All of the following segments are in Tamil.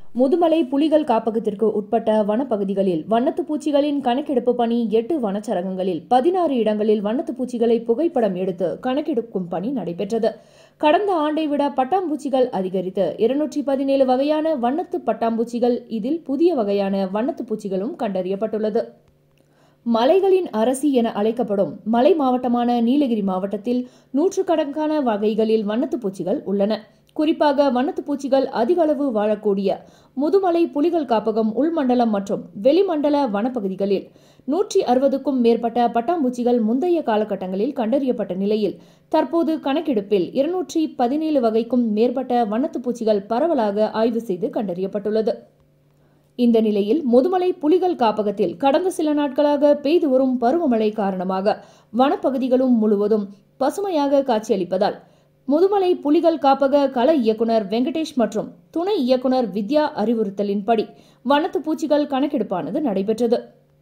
முதுமலை புலிகள் காப்பகத்திற்கு உட்பட்ட வனப்பகுதிகளில் வண்ணத்து பூச்சிகளின் கணக்கெடுப்பு பணி 8 வனச்சரகங்களில் 16 இடங்களில் வண்ணத்து பூச்சிகளை புகைப்படம் எடுத்து கணக்கெடுக்கும் பணி நடைபெற்றது. கடந்த ஆண்டை விட பட்டாம்பூச்சிகள் அதிகரித்து 217 வகையான வண்ணத்து பட்டாம்பூச்சிகள், இதில் புதிய வகையான வண்ணத்து பூச்சிகளும் கண்டறியப்பட்டுள்ளது. மலைகளின் அரசி என அழைக்கப்படும் மலை மாவட்டமான நீலகிரி மாவட்டத்தில் நூற்றுக்கணக்கான வகைகளில் வண்ணத்து பூச்சிகள் உள்ளன. குறிப்பாக வண்ணத்து பூச்சிகள் அதிக அளவு வாழக்கூடிய முதுமலை புலிகள் காப்பகம் உள்மண்டலம் மற்றும் வெளிமண்டல வனப்பகுதிகளில் 160க்கும் மேற்பட்ட பட்டாம்பூச்சிகள் முந்தைய காலகட்டங்களில் கண்டறியப்பட்ட நிலையில் தற்போது கணக்கெடுப்பில் 217 வகைக்கும் மேற்பட்ட வண்ணத்து பூச்சிகள் பரவலாக ஆய்வு செய்து கண்டறியப்பட்டுள்ளது. இந்த நிலையில் முதுமலை புலிகள் காப்பகத்தில் கடந்த சில நாட்களாக பெய்து வரும் பருவமழை காரணமாக வனப்பகுதிகளும் முழுவதும் பசுமையாக காட்சியளிப்பதால் முதுமலை புலிகள் காப்பக கள இயக்குனர் வெங்கடேஷ் மற்றும் துணை இயக்குனர் வித்யா அறிவுறுத்தலின்படி வண்ணத்து பூச்சிகள் கணக்கெடுப்பானது நடைபெற்றது.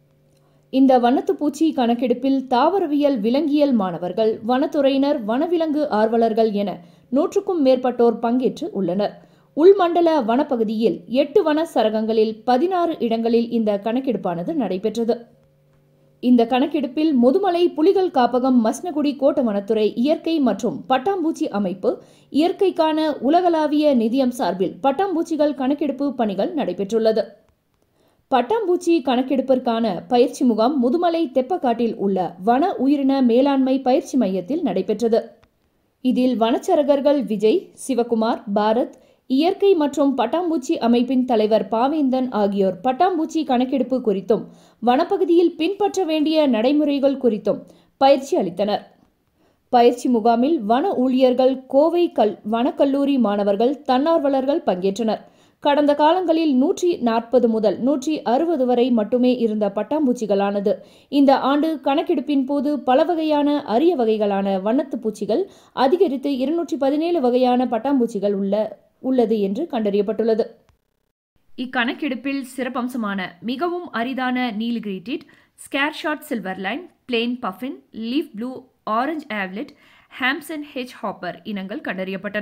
இந்த வண்ணத்து பூச்சி கணக்கெடுப்பில் தாவரவியல் விலங்கியல் மாணவர்கள், வனத்துறையினர், வனவிலங்கு ஆர்வலர்கள் என 100க்கும் மேற்பட்டோர் பங்கேற்று உள்ளனர். உள்மண்டல வனப்பகுதியில் 8 வன சரகங்களில் 16 இடங்களில் இந்த கணக்கெடுப்பானது நடைபெற்றது. இந்த கணக்கெடுப்பில் முதுமலை புலிகள் காப்பகம், மஸ்னகுடி கோட்ட வனத்துறை, இயற்கை மற்றும் பட்டாம்பூச்சி அமைப்பு, இயற்கைக்கான உலகளாவிய நிதியம் சார்பில் பட்டாம்பூச்சிகள் கணக்கெடுப்பு பணிகள் நடைபெற்றுள்ளது. பட்டாம்பூச்சி கணக்கெடுப்பிற்கான பயிற்சி முகாம் முதுமலை தெப்பக்காட்டில் உள்ள வன உயிரின மேலாண்மை பயிற்சி மையத்தில் நடைபெற்றது. இதில் வனச்சரகர்கள் விஜய், சிவகுமார், பாரத், இயற்கை மற்றும் பட்டாம்பூச்சி அமைப்பின் தலைவர் பாவேந்தன் ஆகியோர் பட்டாம்பூச்சி கணக்கெடுப்பு குறித்தும் வனப்பகுதியில் பின்பற்ற வேண்டிய நடைமுறைகள் குறித்தும் பயிற்சி அளித்தனர். பயிற்சி முகாமில் வன ஊழியர்கள், கோவை வனக்கல்லூரி மாணவர்கள், தன்னார்வலர்கள் பங்கேற்றனர். கடந்த காலங்களில் 140 முதல் 160 வரை மட்டுமே இருந்த பட்டாம்பூச்சிகளானது இந்த ஆண்டு கணக்கெடுப்பின் போது பல வகையான அரிய வகைகளான வண்ணத்து பூச்சிகள் அதிகரித்து 217 வகையான பட்டாம்பூச்சிகள் உள்ளது என்று கண்டறியப்பட்டுள்ளது. இக்கணக்கெடுப்பில் சிறப்பம்சமான மிகவும் அரிதான Nilgiri tit, scarce shot silver line, plain puffin, leaf blue, orange owlet, Hampson hedge hopper இனங்கள் கண்டறியப்பட்டன.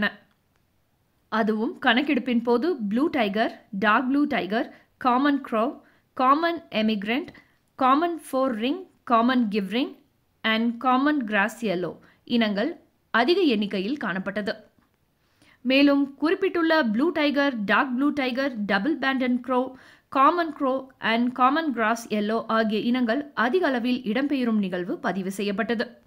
அதுவும் கணக்கெடுப்பின் போது blue tiger, dark blue tiger, common crow, common emigrant, common four ring, common five ring and common grass yellow இனங்கள் அதிக எண்ணிக்கையில் காணப்பட்டது. மேலும் குறிப்பிட்டுள்ள blue tiger, dark blue tiger, double banded crow and common grass yellow ஆகிய இனங்கள் அதிக அளவில் இடம்பெயரும் நிகழ்வு பதிவு செய்யப்பட்டது.